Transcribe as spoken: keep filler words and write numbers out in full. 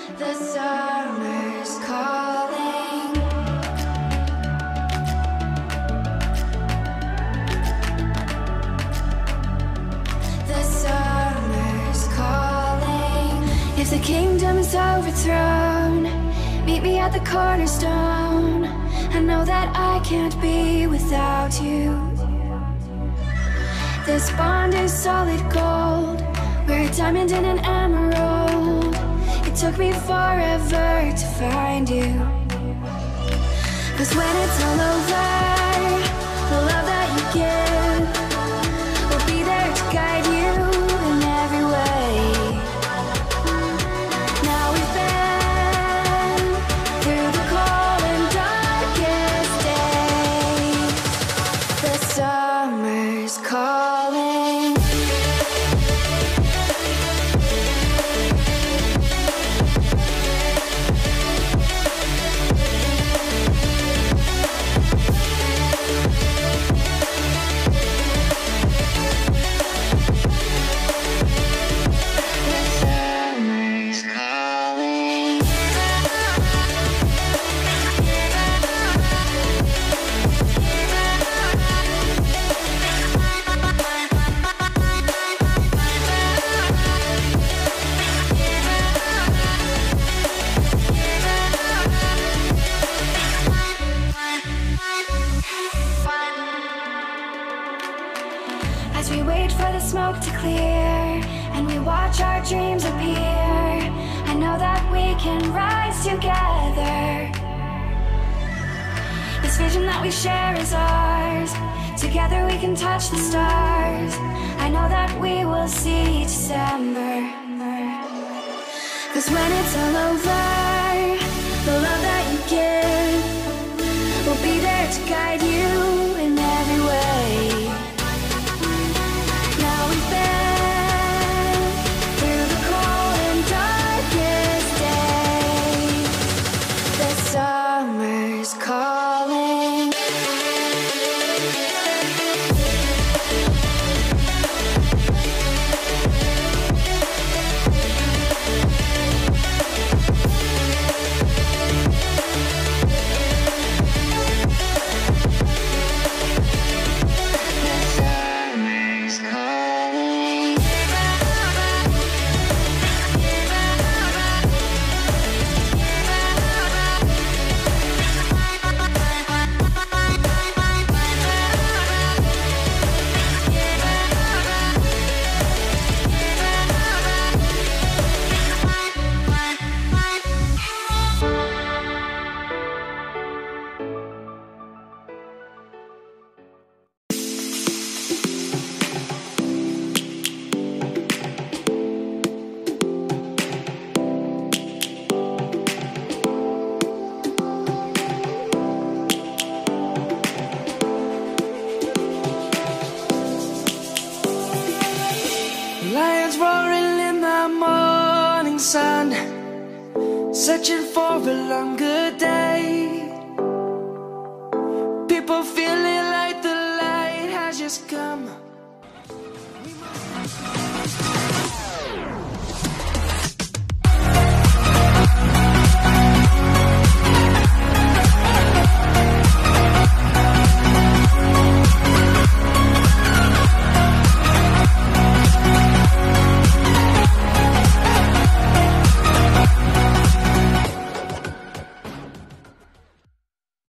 The summer's calling. The summer's calling. If the kingdom is overthrown, meet me at the cornerstone. I know that I can't be without you. This bond is solid gold. We're a diamond and an emerald. It took me forever to find you. Cause when it's all over, the love that you give will be there to guide you in every way. Now we've been through the cold and darkest days. The summer's calling. As we wait for the smoke to clear and we watch our dreams appear, I know that we can rise together. This vision that we share is ours. Together we can touch the stars. I know that we will see December. Cause when it's all over, the love that you give will be there to guide you in every way. Summer's calling. Lions roaring in the morning sun, searching for a longer day. People feeling